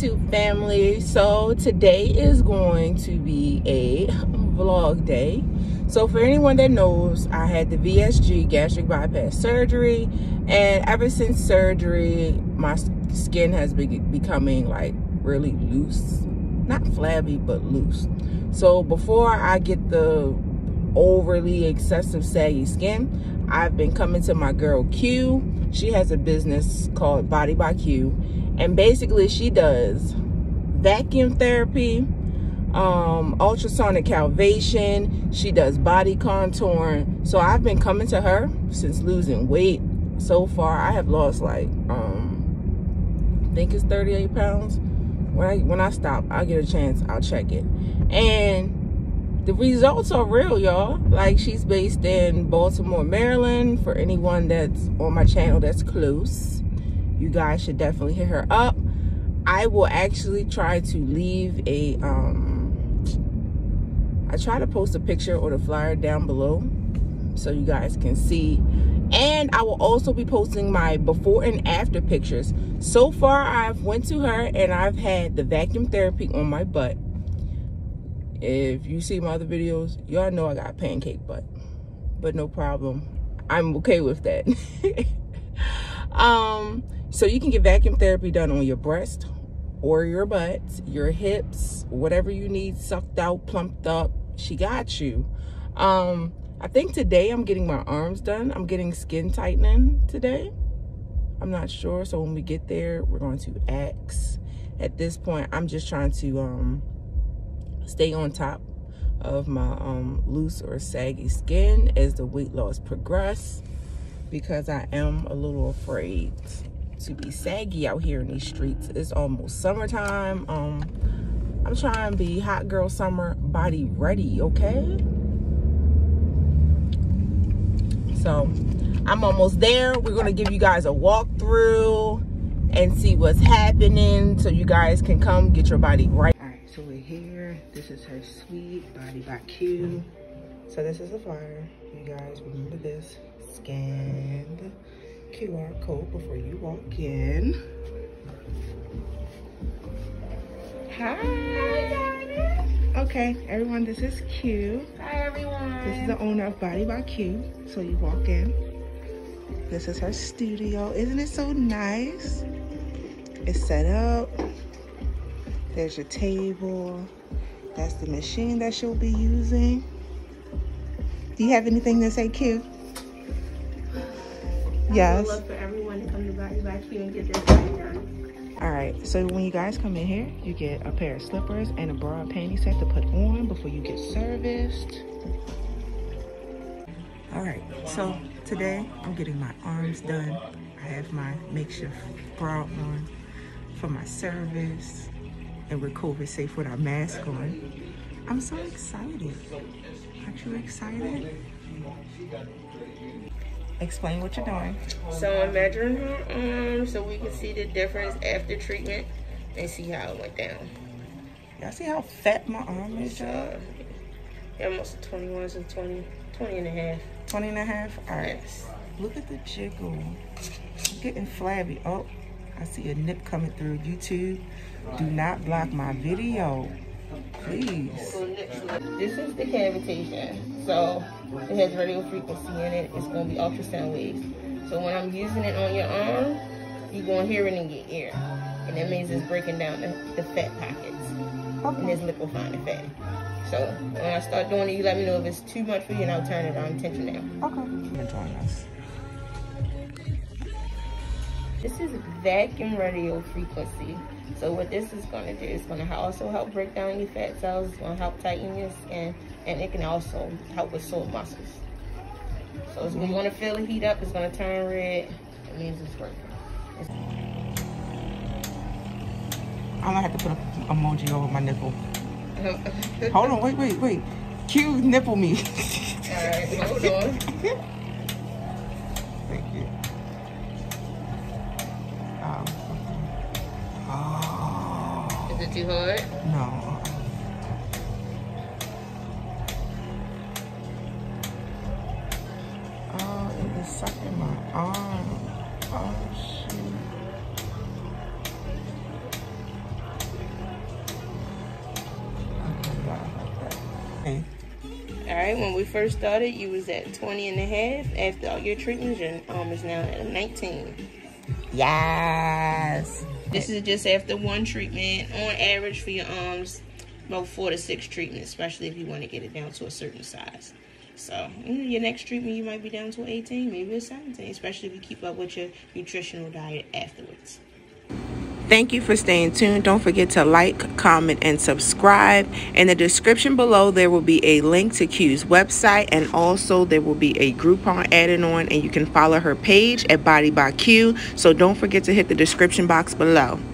YouTube family. So today is going to be a vlog day. So for anyone that knows, I had the VSG, gastric bypass surgery, and ever since surgery my skin has been becoming like really loose, not flabby but loose. So before I get the overly excessive saggy skin, I've been coming to my girl Q. She has a business called Body by Q, and basically she does vacuum therapy, ultrasonic calvation. She does body contouring. So I've been coming to her since losing weight. So far I have lost like I think it's 38 pounds. When I stop, I'll get a chance, I'll check it. And the results are real, y'all. Like, she's based in Baltimore, Maryland. For anyone that's on my channel that's close, you guys should definitely hit her up. I will actually try to leave a I try to post a picture or the flyer down below so you guys can see. And I will also be posting my before and after pictures. So far I've went to her and I've had the vacuum therapy on my butt. If you see my other videos, y'all know I got pancake butt, but no problem. I'm okay with that. So you can get vacuum therapy done on your breast or your butt, your hips, whatever you need, sucked out, plumped up, she got you. I think today I'm getting my arms done. I'm getting skin tightening today. I'm not sure, so when we get there, we're going to ask. At this point, I'm just trying to stay on top of my loose or saggy skin as the weight loss progress, because I am a little afraid to be saggy out here in these streets. It's almost summertime. I'm trying to be hot girl summer body ready, okay? So I'm almost there. We're gonna give you guys a walkthrough and see what's happening so you guys can come get your body right. All right, so we're here. This is her suite, Body by Q. So this is the flyer. You guys remember this. Scan the QR code before you walk in. Hi. Okay, everyone, this is Q. Hi, everyone. This is the owner of Body by Q. So you walk in. This is her studio. Isn't it so nice? It's set up. There's your table. That's the machine that she'll be using. Do you have anything to say, Q? Yes. I would love for everyone to come to Body by Q and get their body done. All right, so when you guys come in here, you get a pair of slippers and a bra and panty set to put on before you get serviced. All right, so today I'm getting my arms done. I have my makeshift bra on for my service, and we're COVID safe with our mask on. I'm so excited. Aren't you excited? Explain what you're doing. So I'm measuring her arms so we can see the difference after treatment and see how it went down. Y'all see how fat my arm is, y'all? Almost 21 to 20 and a half. 20 and a half? All right. Yes. Look at the jiggle. I'm getting flabby. Oh, I see a nip coming through. YouTube, do not block my video, please. This is the cavitation. So it has radio frequency in it. It's going to be ultrasound waves. So when I'm using it on your arm, you're going to hear it in your ear. And that means it's breaking down the fat pockets. Okay. And it's liquefying the fat. So when I start doing it, you let me know if it's too much for you and I'll turn it on, tension down. Okay. Join us. This is vacuum radio frequency. So what this is going to do, it's going to also help break down your fat cells. It's going to help tighten your skin, and it can also help with sore muscles. So it's, when you want to feel the heat up, it's going to turn red. It means it's working. I'm going to have to put an emoji over my nipple. Hold on, wait. Q nipple me. All right, hold on. Thank you. Is it too hard? No. Oh, it is sucking my arm. Oh, shoot. Okay. All right, when we first started, you was at 20 and a half. After all your treatments, your arm is now at 19. Yes. This is just after one treatment. On average for your arms, about 4 to 6 treatments, especially if you want to get it down to a certain size. So your next treatment, you might be down to 18, maybe a 17, especially if you keep up with your nutritional diet afterwards. Thank you for staying tuned. Don't forget to like, comment, and subscribe. In the description below, there will be a link to Q's website, and also there will be a Groupon added on, and you can follow her page at Body by Q. So don't forget to hit the description box below.